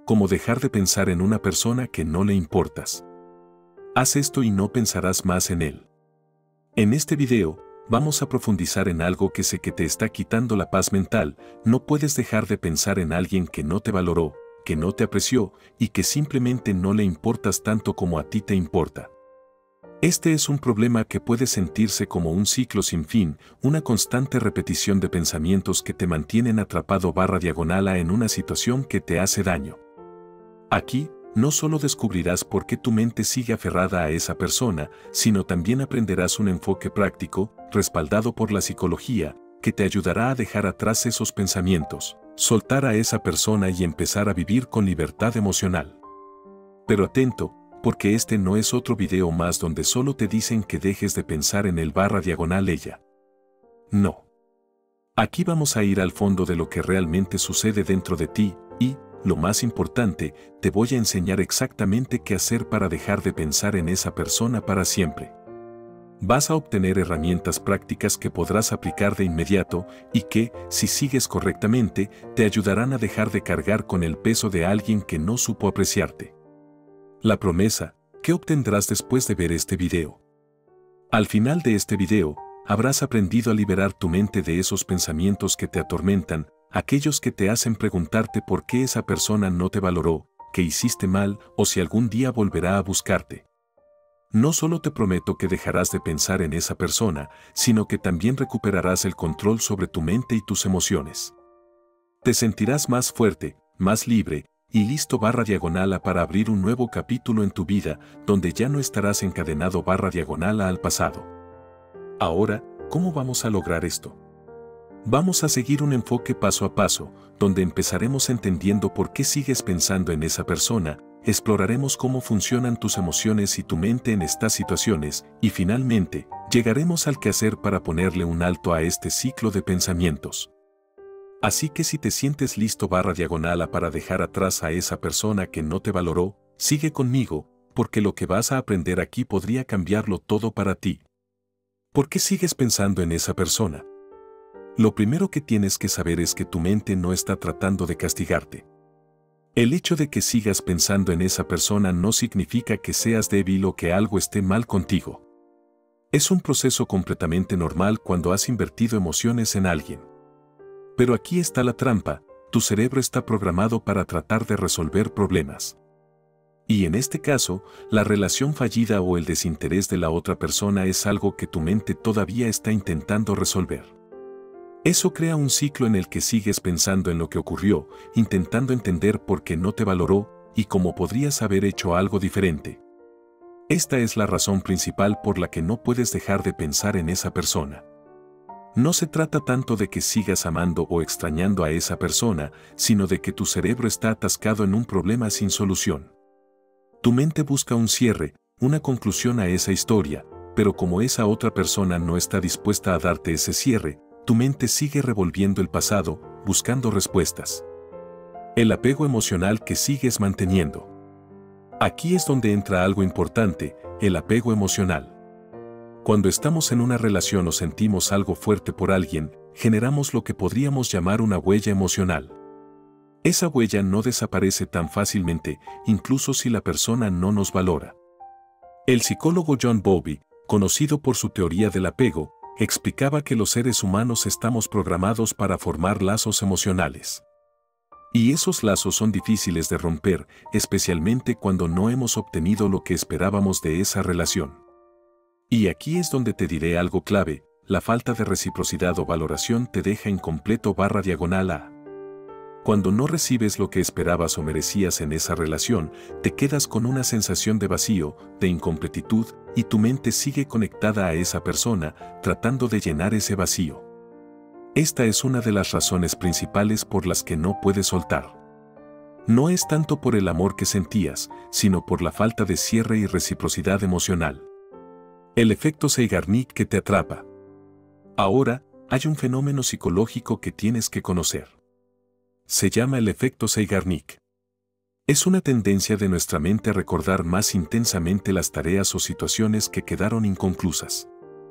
como dejar de pensar en una persona que no le importas. Haz esto y no pensarás más en él. En este video, vamos a profundizar en algo que sé que te está quitando la paz mental. No puedes dejar de pensar en alguien que no te valoró, que no te apreció y que simplemente no le importas tanto como a ti te importa. Este es un problema que puede sentirse como un ciclo sin fin, una constante repetición de pensamientos que te mantienen atrapado / en una situación que te hace daño. Aquí, no solo descubrirás por qué tu mente sigue aferrada a esa persona, sino también aprenderás un enfoque práctico, respaldado por la psicología, que te ayudará a dejar atrás esos pensamientos, soltar a esa persona y empezar a vivir con libertad emocional. Pero atento, porque este no es otro video más donde solo te dicen que dejes de pensar en el / ella. No. Aquí vamos a ir al fondo de lo que realmente sucede dentro de ti y, lo más importante, te voy a enseñar exactamente qué hacer para dejar de pensar en esa persona para siempre. Vas a obtener herramientas prácticas que podrás aplicar de inmediato y que, si sigues correctamente, te ayudarán a dejar de cargar con el peso de alguien que no supo apreciarte. La promesa, ¿qué obtendrás después de ver este video? Al final de este video, habrás aprendido a liberar tu mente de esos pensamientos que te atormentan, aquellos que te hacen preguntarte por qué esa persona no te valoró, qué hiciste mal o si algún día volverá a buscarte. No solo te prometo que dejarás de pensar en esa persona, sino que también recuperarás el control sobre tu mente y tus emociones. Te sentirás más fuerte, más libre, y listo / para abrir un nuevo capítulo en tu vida, donde ya no estarás encadenado / al pasado. Ahora, ¿cómo vamos a lograr esto? Vamos a seguir un enfoque paso a paso, donde empezaremos entendiendo por qué sigues pensando en esa persona, exploraremos cómo funcionan tus emociones y tu mente en estas situaciones, y finalmente, llegaremos al qué hacer para ponerle un alto a este ciclo de pensamientos. Así que si te sientes listo / para dejar atrás a esa persona que no te valoró, sigue conmigo, porque lo que vas a aprender aquí podría cambiarlo todo para ti. ¿Por qué sigues pensando en esa persona? Lo primero que tienes que saber es que tu mente no está tratando de castigarte. El hecho de que sigas pensando en esa persona no significa que seas débil o que algo esté mal contigo. Es un proceso completamente normal cuando has invertido emociones en alguien. Pero aquí está la trampa, tu cerebro está programado para tratar de resolver problemas. Y en este caso, la relación fallida o el desinterés de la otra persona es algo que tu mente todavía está intentando resolver. Eso crea un ciclo en el que sigues pensando en lo que ocurrió, intentando entender por qué no te valoró y cómo podrías haber hecho algo diferente. Esta es la razón principal por la que no puedes dejar de pensar en esa persona. No se trata tanto de que sigas amando o extrañando a esa persona, sino de que tu cerebro está atascado en un problema sin solución. Tu mente busca un cierre, una conclusión a esa historia, pero como esa otra persona no está dispuesta a darte ese cierre, tu mente sigue revolviendo el pasado, buscando respuestas. El apego emocional que sigues manteniendo. Aquí es donde entra algo importante, el apego emocional. Cuando estamos en una relación o sentimos algo fuerte por alguien, generamos lo que podríamos llamar una huella emocional. Esa huella no desaparece tan fácilmente, incluso si la persona no nos valora. El psicólogo John Bowlby, conocido por su teoría del apego, explicaba que los seres humanos estamos programados para formar lazos emocionales. Y esos lazos son difíciles de romper, especialmente cuando no hemos obtenido lo que esperábamos de esa relación. Y aquí es donde te diré algo clave, la falta de reciprocidad o valoración te deja incompleto / a. Cuando no recibes lo que esperabas o merecías en esa relación, te quedas con una sensación de vacío, de incompletitud, y tu mente sigue conectada a esa persona, tratando de llenar ese vacío. Esta es una de las razones principales por las que no puedes soltar. No es tanto por el amor que sentías, sino por la falta de cierre y reciprocidad emocional. El efecto Zeigarnik que te atrapa. Ahora, hay un fenómeno psicológico que tienes que conocer. Se llama el efecto Zeigarnik. Es una tendencia de nuestra mente a recordar más intensamente las tareas o situaciones que quedaron inconclusas.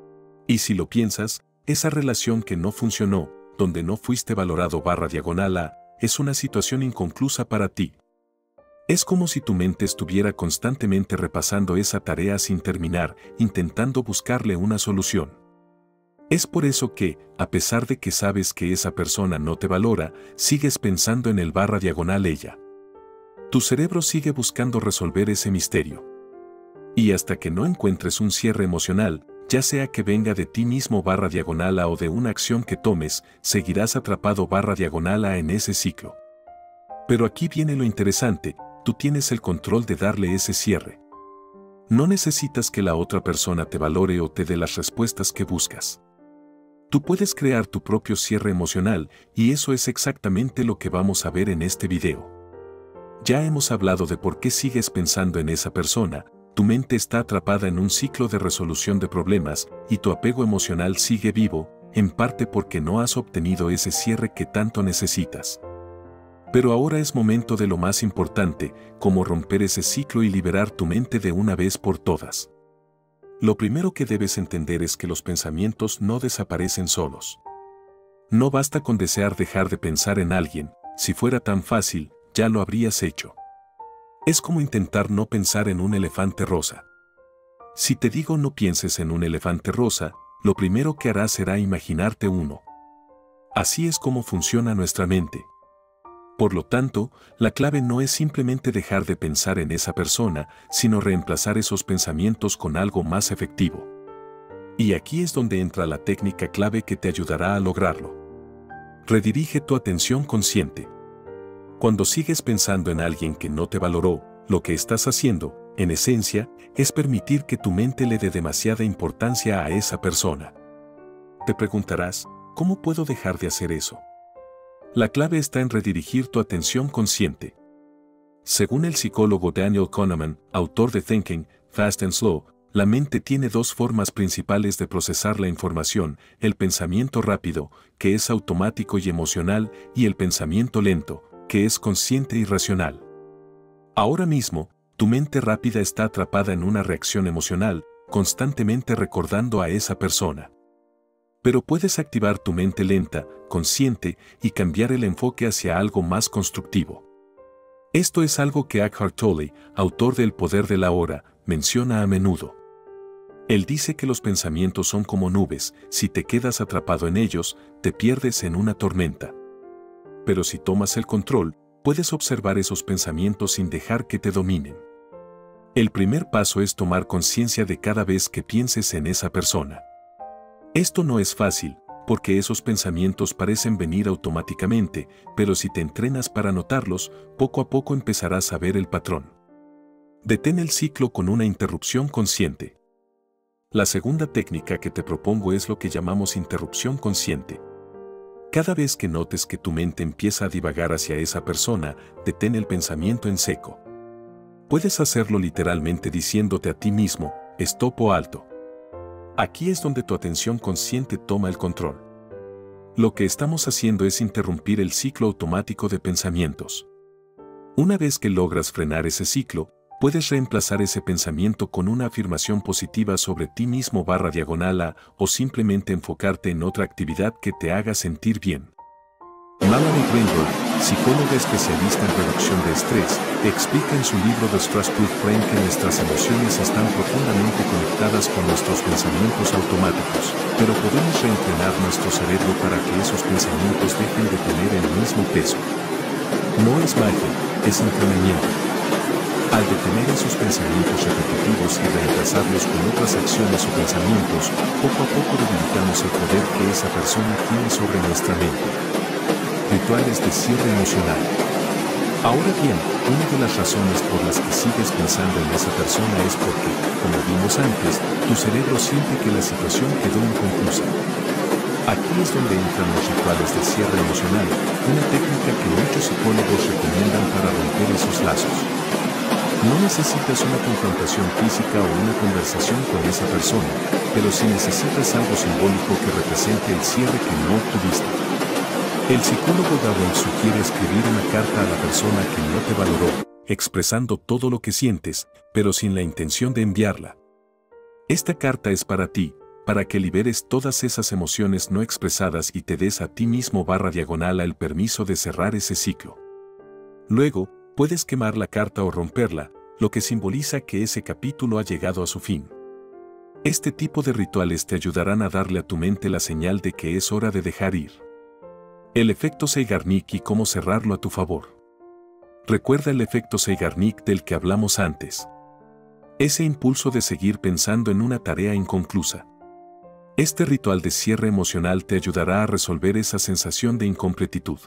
Y si lo piensas, esa relación que no funcionó, donde no fuiste valorado / a, es una situación inconclusa para ti. Es como si tu mente estuviera constantemente repasando esa tarea sin terminar, intentando buscarle una solución. Es por eso que, a pesar de que sabes que esa persona no te valora, sigues pensando en el /ella. Tu cerebro sigue buscando resolver ese misterio. Y hasta que no encuentres un cierre emocional, ya sea que venga de ti mismo /A o de una acción que tomes, seguirás atrapado /A en ese ciclo. Pero aquí viene lo interesante, tú tienes el control de darle ese cierre. No necesitas que la otra persona te valore o te dé las respuestas que buscas. Tú puedes crear tu propio cierre emocional, y eso es exactamente lo que vamos a ver en este video. Ya hemos hablado de por qué sigues pensando en esa persona, tu mente está atrapada en un ciclo de resolución de problemas, y tu apego emocional sigue vivo, en parte porque no has obtenido ese cierre que tanto necesitas. Pero ahora es momento de lo más importante, como romper ese ciclo y liberar tu mente de una vez por todas. Lo primero que debes entender es que los pensamientos no desaparecen solos. No basta con desear dejar de pensar en alguien, si fuera tan fácil, ya lo habrías hecho. Es como intentar no pensar en un elefante rosa. Si te digo no pienses en un elefante rosa, lo primero que harás será imaginarte uno. Así es como funciona nuestra mente. Por lo tanto, la clave no es simplemente dejar de pensar en esa persona, sino reemplazar esos pensamientos con algo más efectivo. Y aquí es donde entra la técnica clave que te ayudará a lograrlo. Redirige tu atención consciente. Cuando sigues pensando en alguien que no te valoró, lo que estás haciendo, en esencia, es permitir que tu mente le dé demasiada importancia a esa persona. Te preguntarás, ¿cómo puedo dejar de hacer eso? La clave está en redirigir tu atención consciente. Según el psicólogo Daniel Kahneman, autor de Thinking, Fast and Slow, la mente tiene dos formas principales de procesar la información, el pensamiento rápido, que es automático y emocional, y el pensamiento lento, que es consciente y racional. Ahora mismo, tu mente rápida está atrapada en una reacción emocional, constantemente recordando a esa persona. Pero puedes activar tu mente lenta, consciente, y cambiar el enfoque hacia algo más constructivo. Esto es algo que Eckhart Tolle, autor de El poder de la hora, menciona a menudo. Él dice que los pensamientos son como nubes, si te quedas atrapado en ellos, te pierdes en una tormenta. Pero si tomas el control, puedes observar esos pensamientos sin dejar que te dominen. El primer paso es tomar conciencia de cada vez que pienses en esa persona. Esto no es fácil, porque esos pensamientos parecen venir automáticamente, pero si te entrenas para notarlos, poco a poco empezarás a ver el patrón. Detén el ciclo con una interrupción consciente. La segunda técnica que te propongo es lo que llamamos interrupción consciente. Cada vez que notes que tu mente empieza a divagar hacia esa persona, detén el pensamiento en seco. Puedes hacerlo literalmente diciéndote a ti mismo, stop o alto. Aquí es donde tu atención consciente toma el control. Lo que estamos haciendo es interrumpir el ciclo automático de pensamientos. Una vez que logras frenar ese ciclo, puedes reemplazar ese pensamiento con una afirmación positiva sobre ti mismo /A o simplemente enfocarte en otra actividad que te haga sentir bien. Mallory Greenberg, psicóloga especialista en reducción de estrés, explica en su libro The Stress-Proof Brain que nuestras emociones están profundamente conectadas con nuestros pensamientos automáticos, pero podemos reentrenar nuestro cerebro para que esos pensamientos dejen de tener el mismo peso. No es magia, es entrenamiento. Al detener esos pensamientos repetitivos y reemplazarlos con otras acciones o pensamientos, poco a poco debilitamos el poder que esa persona tiene sobre nuestra mente. Rituales de cierre emocional. Ahora bien, una de las razones por las que sigues pensando en esa persona es porque, como vimos antes, tu cerebro siente que la situación quedó inconclusa. Aquí es donde entran los rituales de cierre emocional, una técnica que muchos psicólogos recomiendan para romper esos lazos. No necesitas una confrontación física o una conversación con esa persona, pero sí necesitas algo simbólico que represente el cierre que no obtuviste. El psicólogo Darwin sugiere escribir una carta a la persona que no te valoró, expresando todo lo que sientes, pero sin la intención de enviarla. Esta carta es para ti, para que liberes todas esas emociones no expresadas y te des a ti mismo /A el permiso de cerrar ese ciclo. Luego, Puedes quemar la carta o romperla, lo que simboliza que ese capítulo ha llegado a su fin. Este tipo de rituales te ayudarán a darle a tu mente la señal de que es hora de dejar ir. El efecto Zeigarnik y cómo cerrarlo a tu favor. Recuerda el efecto Zeigarnik del que hablamos antes. Ese impulso de seguir pensando en una tarea inconclusa. Este ritual de cierre emocional te ayudará a resolver esa sensación de incompletitud.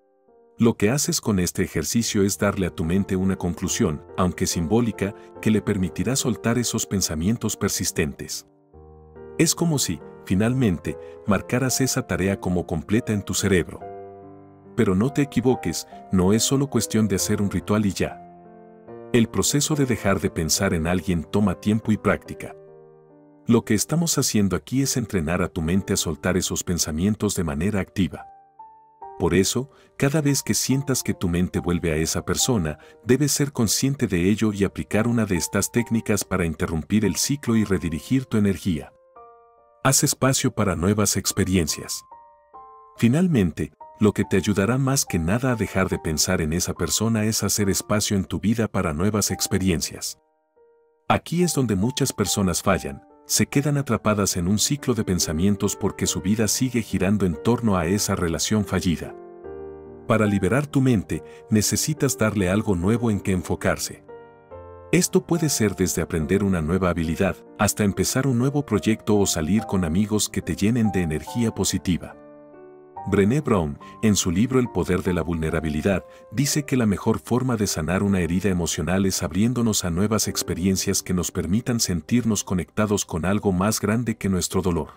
Lo que haces con este ejercicio es darle a tu mente una conclusión, aunque simbólica, que le permitirá soltar esos pensamientos persistentes. Es como si, finalmente, marcaras esa tarea como completa en tu cerebro. Pero no te equivoques, no es solo cuestión de hacer un ritual y ya. El proceso de dejar de pensar en alguien toma tiempo y práctica. Lo que estamos haciendo aquí es entrenar a tu mente a soltar esos pensamientos de manera activa. Por eso, cada vez que sientas que tu mente vuelve a esa persona, debes ser consciente de ello y aplicar una de estas técnicas para interrumpir el ciclo y redirigir tu energía. Haz espacio para nuevas experiencias. Finalmente, lo que te ayudará más que nada a dejar de pensar en esa persona es hacer espacio en tu vida para nuevas experiencias. Aquí es donde muchas personas fallan, se quedan atrapadas en un ciclo de pensamientos porque su vida sigue girando en torno a esa relación fallida. Para liberar tu mente, necesitas darle algo nuevo en que enfocarse. Esto puede ser desde aprender una nueva habilidad, hasta empezar un nuevo proyecto o salir con amigos que te llenen de energía positiva. Brené Brown, en su libro El poder de la vulnerabilidad, dice que la mejor forma de sanar una herida emocional es abriéndonos a nuevas experiencias que nos permitan sentirnos conectados con algo más grande que nuestro dolor.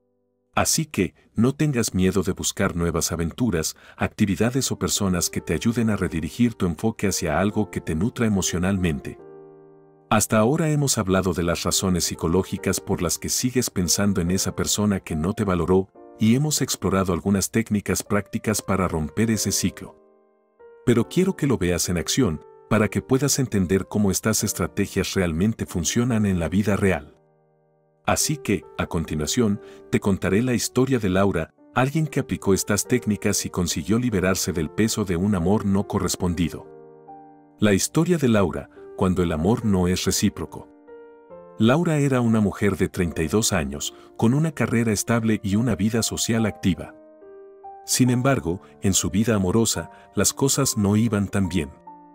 Así que, no tengas miedo de buscar nuevas aventuras, actividades o personas que te ayuden a redirigir tu enfoque hacia algo que te nutra emocionalmente. Hasta ahora hemos hablado de las razones psicológicas por las que sigues pensando en esa persona que no te valoró, y hemos explorado algunas técnicas prácticas para romper ese ciclo. Pero quiero que lo veas en acción, para que puedas entender cómo estas estrategias realmente funcionan en la vida real. Así que, a continuación, te contaré la historia de Laura, alguien que aplicó estas técnicas y consiguió liberarse del peso de un amor no correspondido. La historia de Laura, cuando el amor no es recíproco. Laura era una mujer de 32 años, con una carrera estable y una vida social activa. Sin embargo, en su vida amorosa, las cosas no iban tan bien.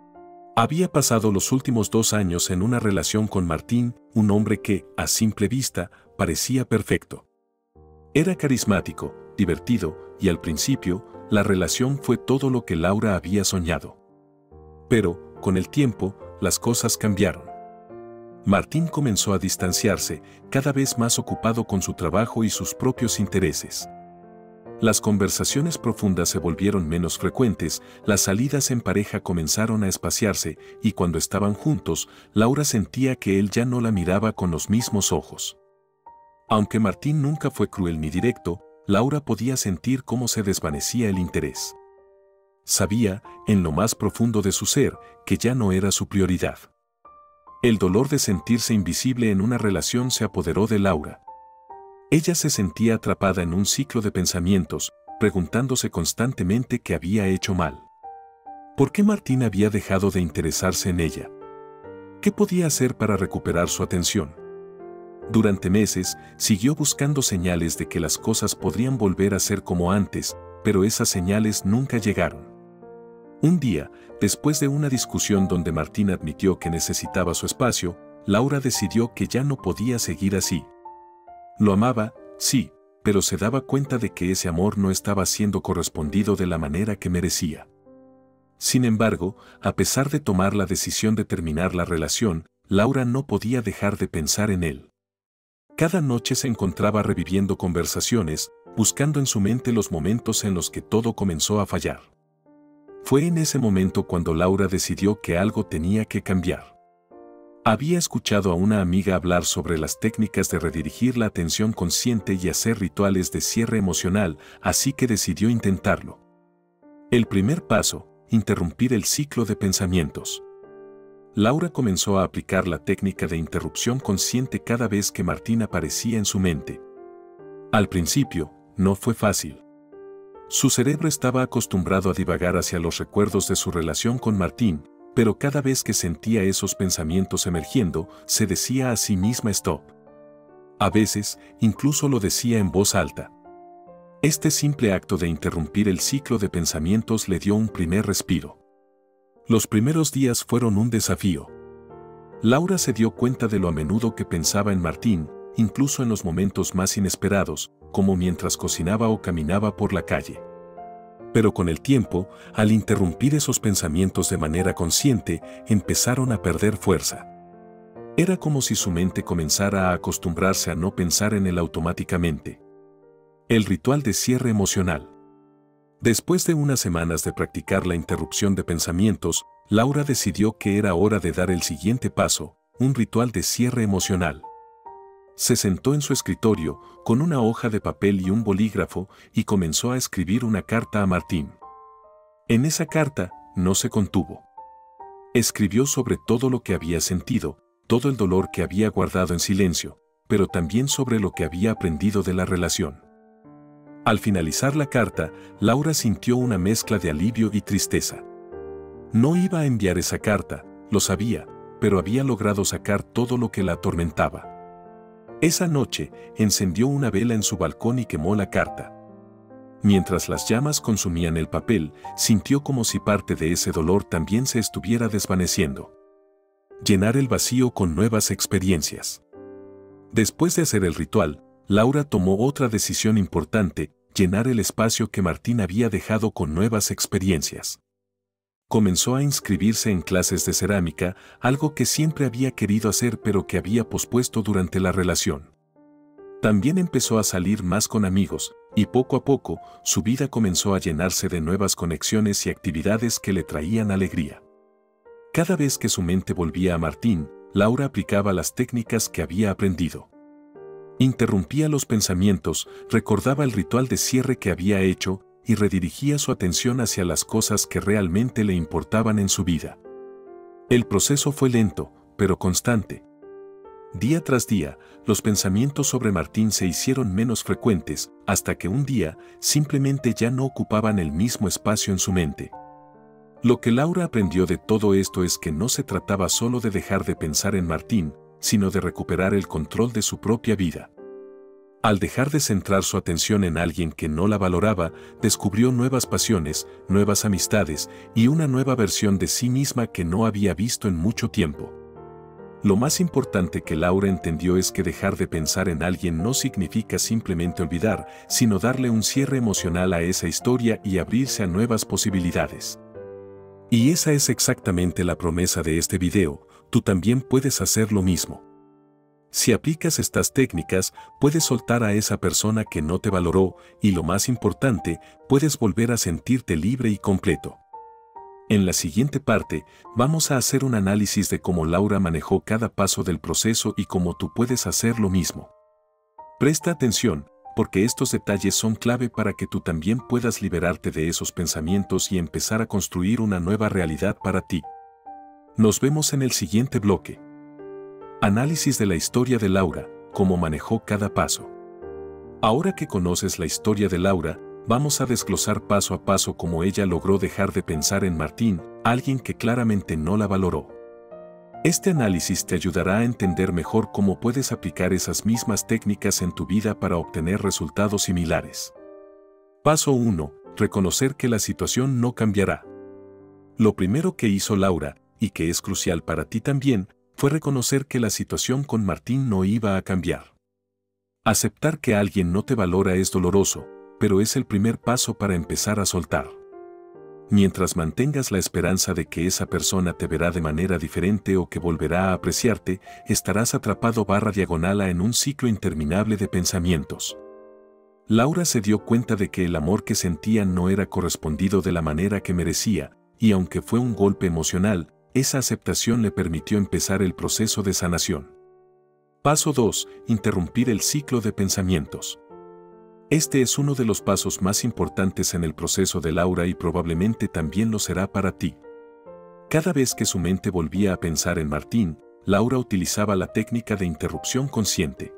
Había pasado los últimos 2 años en una relación con Martín, un hombre que, a simple vista, parecía perfecto. Era carismático, divertido, y al principio, la relación fue todo lo que Laura había soñado. Pero, con el tiempo, las cosas cambiaron. Martín comenzó a distanciarse, cada vez más ocupado con su trabajo y sus propios intereses. Las conversaciones profundas se volvieron menos frecuentes, las salidas en pareja comenzaron a espaciarse, y cuando estaban juntos, Laura sentía que él ya no la miraba con los mismos ojos. Aunque Martín nunca fue cruel ni directo, Laura podía sentir cómo se desvanecía el interés. Sabía, en lo más profundo de su ser, que ya no era su prioridad. El dolor de sentirse invisible en una relación se apoderó de Laura. Ella se sentía atrapada en un ciclo de pensamientos, preguntándose constantemente qué había hecho mal. ¿Por qué Martín había dejado de interesarse en ella? ¿Qué podía hacer para recuperar su atención? Durante meses, siguió buscando señales de que las cosas podrían volver a ser como antes, pero esas señales nunca llegaron. Un día, después de una discusión donde Martín admitió que necesitaba su espacio, Laura decidió que ya no podía seguir así. Lo amaba, sí, pero se daba cuenta de que ese amor no estaba siendo correspondido de la manera que merecía. Sin embargo, a pesar de tomar la decisión de terminar la relación, Laura no podía dejar de pensar en él. Cada noche se encontraba reviviendo conversaciones, buscando en su mente los momentos en los que todo comenzó a fallar. Fue en ese momento cuando Laura decidió que algo tenía que cambiar. Había escuchado a una amiga hablar sobre las técnicas de redirigir la atención consciente y hacer rituales de cierre emocional, así que decidió intentarlo. El primer paso, interrumpir el ciclo de pensamientos. Laura comenzó a aplicar la técnica de interrupción consciente cada vez que Martín aparecía en su mente. Al principio, no fue fácil. Su cerebro estaba acostumbrado a divagar hacia los recuerdos de su relación con Martín, pero cada vez que sentía esos pensamientos emergiendo, se decía a sí misma stop. A veces, incluso lo decía en voz alta. Este simple acto de interrumpir el ciclo de pensamientos le dio un primer respiro. Los primeros días fueron un desafío. Laura se dio cuenta de lo a menudo que pensaba en Martín, incluso en los momentos más inesperados, como mientras cocinaba o caminaba por la calle. Pero con el tiempo, al interrumpir esos pensamientos de manera consciente, empezaron a perder fuerza. Era como si su mente comenzara a acostumbrarse a no pensar en él automáticamente. El ritual de cierre emocional. Después de unas semanas de practicar la interrupción de pensamientos, Laura decidió que era hora de dar el siguiente paso, un ritual de cierre emocional. Se sentó en su escritorio, con una hoja de papel y un bolígrafo, y comenzó a escribir una carta a Martín. En esa carta, no se contuvo. Escribió sobre todo lo que había sentido, todo el dolor que había guardado en silencio, pero también sobre lo que había aprendido de la relación. Al finalizar la carta, Laura sintió una mezcla de alivio y tristeza. No iba a enviar esa carta, lo sabía, pero había logrado sacar todo lo que la atormentaba. Esa noche, encendió una vela en su balcón y quemó la carta. Mientras las llamas consumían el papel, sintió como si parte de ese dolor también se estuviera desvaneciendo. Llenar el vacío con nuevas experiencias. Después de hacer el ritual, Laura tomó otra decisión importante, llenar el espacio que Martín había dejado con nuevas experiencias. Comenzó a inscribirse en clases de cerámica, algo que siempre había querido hacer pero que había pospuesto durante la relación. También empezó a salir más con amigos, y poco a poco, su vida comenzó a llenarse de nuevas conexiones y actividades que le traían alegría. Cada vez que su mente volvía a Martín, Laura aplicaba las técnicas que había aprendido. Interrumpía los pensamientos, recordaba el ritual de cierre que había hecho, y redirigía su atención hacia las cosas que realmente le importaban en su vida. El proceso fue lento, pero constante. Día tras día, los pensamientos sobre Martín se hicieron menos frecuentes, hasta que un día, simplemente ya no ocupaban el mismo espacio en su mente. Lo que Laura aprendió de todo esto es que no se trataba solo de dejar de pensar en Martín, sino de recuperar el control de su propia vida. Al dejar de centrar su atención en alguien que no la valoraba, descubrió nuevas pasiones, nuevas amistades y una nueva versión de sí misma que no había visto en mucho tiempo. Lo más importante que Laura entendió es que dejar de pensar en alguien no significa simplemente olvidar, sino darle un cierre emocional a esa historia y abrirse a nuevas posibilidades. Y esa es exactamente la promesa de este video, tú también puedes hacer lo mismo. Si aplicas estas técnicas, puedes soltar a esa persona que no te valoró y lo más importante, puedes volver a sentirte libre y completo. En la siguiente parte, vamos a hacer un análisis de cómo Laura manejó cada paso del proceso y cómo tú puedes hacer lo mismo. Presta atención, porque estos detalles son clave para que tú también puedas liberarte de esos pensamientos y empezar a construir una nueva realidad para ti. Nos vemos en el siguiente bloque. Análisis de la historia de Laura, cómo manejó cada paso. Ahora que conoces la historia de Laura, vamos a desglosar paso a paso cómo ella logró dejar de pensar en Martín, alguien que claramente no la valoró. Este análisis te ayudará a entender mejor cómo puedes aplicar esas mismas técnicas en tu vida para obtener resultados similares. Paso 1. Reconocer que la situación no cambiará. Lo primero que hizo Laura, y que es crucial para ti también, fue reconocer que la situación con Martín no iba a cambiar. Aceptar que alguien no te valora es doloroso, pero es el primer paso para empezar a soltar. Mientras mantengas la esperanza de que esa persona te verá de manera diferente o que volverá a apreciarte, estarás atrapado /diagonal en un ciclo interminable de pensamientos. Laura se dio cuenta de que el amor que sentía no era correspondido de la manera que merecía, y aunque fue un golpe emocional, esa aceptación le permitió empezar el proceso de sanación. Paso 2. Interrumpir el ciclo de pensamientos. Este es uno de los pasos más importantes en el proceso de Laura y probablemente también lo será para ti. Cada vez que su mente volvía a pensar en Martín, Laura utilizaba la técnica de interrupción consciente.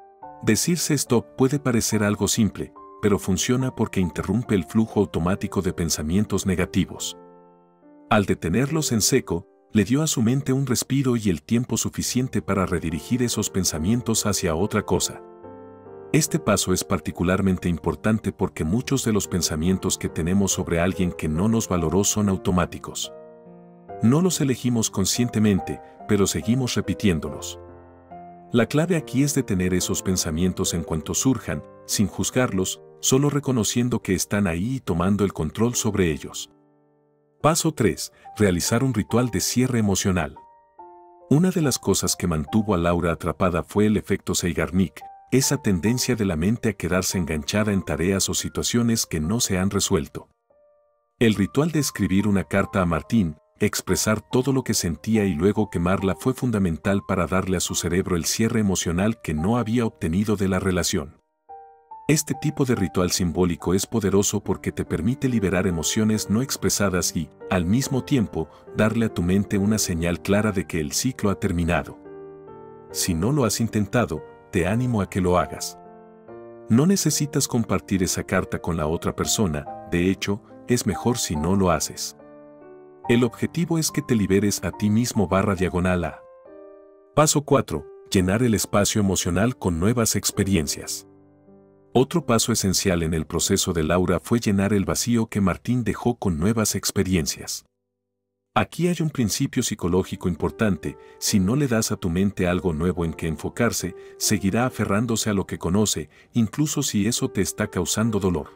Decirse stop puede parecer algo simple, pero funciona porque interrumpe el flujo automático de pensamientos negativos. Al detenerlos en seco, le dio a su mente un respiro y el tiempo suficiente para redirigir esos pensamientos hacia otra cosa. Este paso es particularmente importante porque muchos de los pensamientos que tenemos sobre alguien que no nos valoró son automáticos. No los elegimos conscientemente, pero seguimos repitiéndolos. La clave aquí es detener esos pensamientos en cuanto surjan, sin juzgarlos, solo reconociendo que están ahí y tomando el control sobre ellos. Paso 3. Realizar un ritual de cierre emocional. Una de las cosas que mantuvo a Laura atrapada fue el efecto Zeigarnik, esa tendencia de la mente a quedarse enganchada en tareas o situaciones que no se han resuelto. El ritual de escribir una carta a Martín, expresar todo lo que sentía y luego quemarla fue fundamental para darle a su cerebro el cierre emocional que no había obtenido de la relación. Este tipo de ritual simbólico es poderoso porque te permite liberar emociones no expresadas y, al mismo tiempo, darle a tu mente una señal clara de que el ciclo ha terminado. Si no lo has intentado, te animo a que lo hagas. No necesitas compartir esa carta con la otra persona, de hecho, es mejor si no lo haces. El objetivo es que te liberes a ti mismo /. Paso 4. Llenar el espacio emocional con nuevas experiencias. Otro paso esencial en el proceso de Laura fue llenar el vacío que Martín dejó con nuevas experiencias. Aquí hay un principio psicológico importante: si no le das a tu mente algo nuevo en que enfocarse, seguirá aferrándose a lo que conoce, incluso si eso te está causando dolor.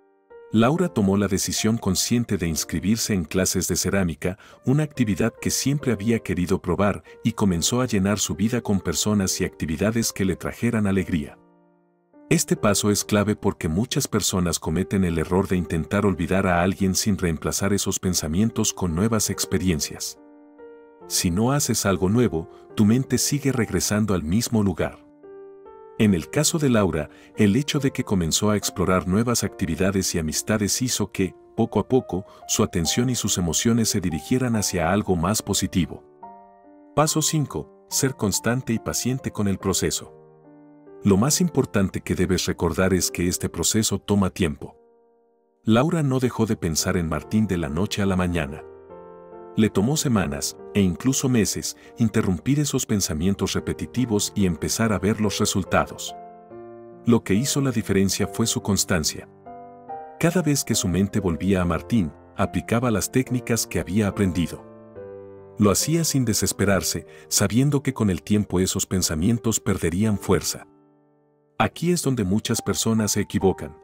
Laura tomó la decisión consciente de inscribirse en clases de cerámica, una actividad que siempre había querido probar, y comenzó a llenar su vida con personas y actividades que le trajeran alegría. Este paso es clave porque muchas personas cometen el error de intentar olvidar a alguien sin reemplazar esos pensamientos con nuevas experiencias. Si no haces algo nuevo, tu mente sigue regresando al mismo lugar. En el caso de Laura, el hecho de que comenzó a explorar nuevas actividades y amistades hizo que, poco a poco, su atención y sus emociones se dirigieran hacia algo más positivo. Paso 5. Ser constante y paciente con el proceso. Lo más importante que debes recordar es que este proceso toma tiempo. Laura no dejó de pensar en Martín de la noche a la mañana. Le tomó semanas, e incluso meses, interrumpir esos pensamientos repetitivos y empezar a ver los resultados. Lo que hizo la diferencia fue su constancia. Cada vez que su mente volvía a Martín, aplicaba las técnicas que había aprendido. Lo hacía sin desesperarse, sabiendo que con el tiempo esos pensamientos perderían fuerza. Aquí es donde muchas personas se equivocan.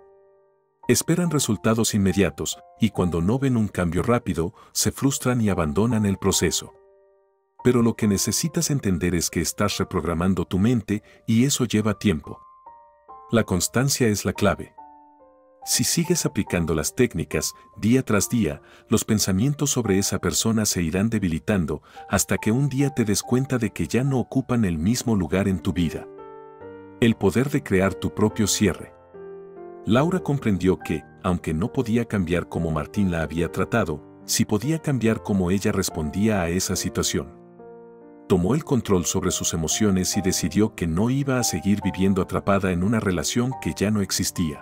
Esperan resultados inmediatos, y cuando no ven un cambio rápido, se frustran y abandonan el proceso. Pero lo que necesitas entender es que estás reprogramando tu mente, y eso lleva tiempo. La constancia es la clave. Si sigues aplicando las técnicas, día tras día, los pensamientos sobre esa persona se irán debilitando, hasta que un día te des cuenta de que ya no ocupan el mismo lugar en tu vida. El poder de crear tu propio cierre. Laura comprendió que, aunque no podía cambiar cómo Martín la había tratado, sí podía cambiar cómo ella respondía a esa situación. Tomó el control sobre sus emociones y decidió que no iba a seguir viviendo atrapada en una relación que ya no existía.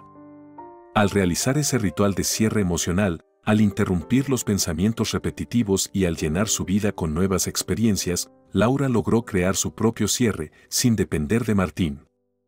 Al realizar ese ritual de cierre emocional, al interrumpir los pensamientos repetitivos y al llenar su vida con nuevas experiencias, Laura logró crear su propio cierre, sin depender de Martín.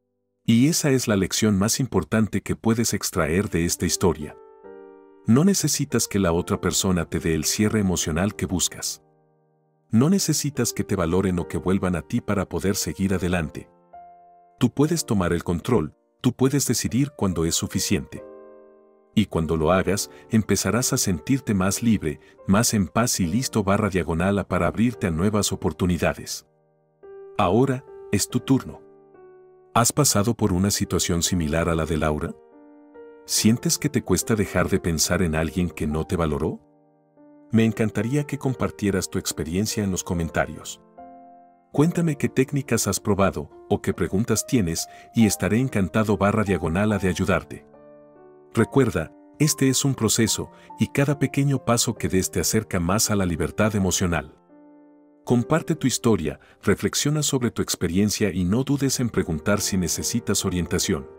Y esa es la lección más importante que puedes extraer de esta historia. No necesitas que la otra persona te dé el cierre emocional que buscas. No necesitas que te valoren o que vuelvan a ti para poder seguir adelante. Tú puedes tomar el control, tú puedes decidir cuándo es suficiente. Y cuando lo hagas, empezarás a sentirte más libre, más en paz y listo // para abrirte a nuevas oportunidades. Ahora, es tu turno. ¿Has pasado por una situación similar a la de Laura? ¿Sientes que te cuesta dejar de pensar en alguien que no te valoró? Me encantaría que compartieras tu experiencia en los comentarios. Cuéntame qué técnicas has probado o qué preguntas tienes y estaré encantado // de ayudarte. Recuerda, este es un proceso y cada pequeño paso que des te acerca más a la libertad emocional. Comparte tu historia, reflexiona sobre tu experiencia y no dudes en preguntar si necesitas orientación.